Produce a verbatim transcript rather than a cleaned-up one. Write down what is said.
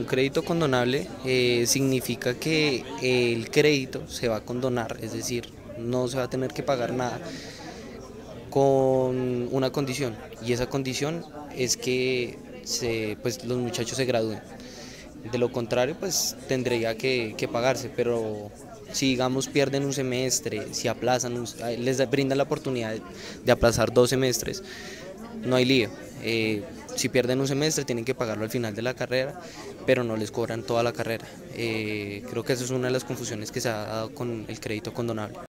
crédito condonable eh, significa que el crédito se va a condonar, es decir, no se va a tener que pagar nada con una condición, y esa condición es que se, pues, los muchachos se gradúen. De lo contrario, pues tendría que, que pagarse, pero si digamos pierden un semestre, si aplazan, les brindan la oportunidad de aplazar dos semestres, no hay lío. Eh, si pierden un semestre tienen que pagarlo al final de la carrera, pero no les cobran toda la carrera. Eh, creo que esa es una de las confusiones que se ha dado con el crédito condonable.